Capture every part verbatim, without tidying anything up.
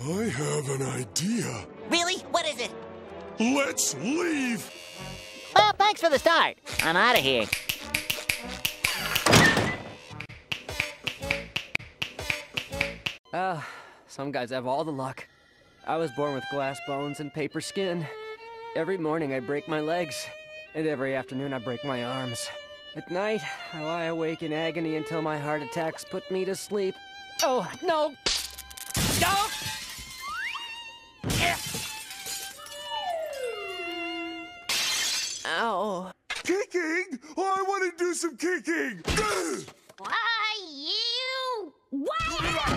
I have an idea. Really? What is it? Let's leave. Well, thanks for the start. I'm out of here. Ah, uh, some guys have all the luck. I was born with glass bones and paper skin. Every morning I break my legs, and every afternoon I break my arms. At night, I lie awake in agony until my heart attacks put me to sleep. Oh, no! No! Ow. Kicking? Oh, I want to do some kicking! Why, you? What?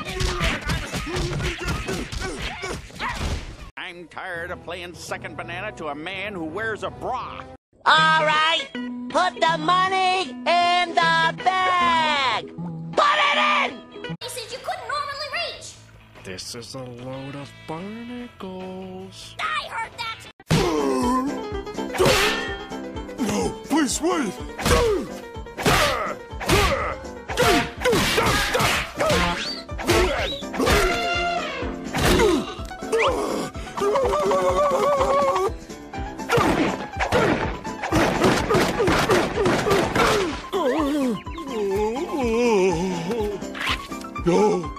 I'm tired of playing second banana to a man who wears a bra. All right, put the money in the bag. Put it in! He said you couldn't normally reach. This is a load of barnacles. I heard that. No, please wait! No!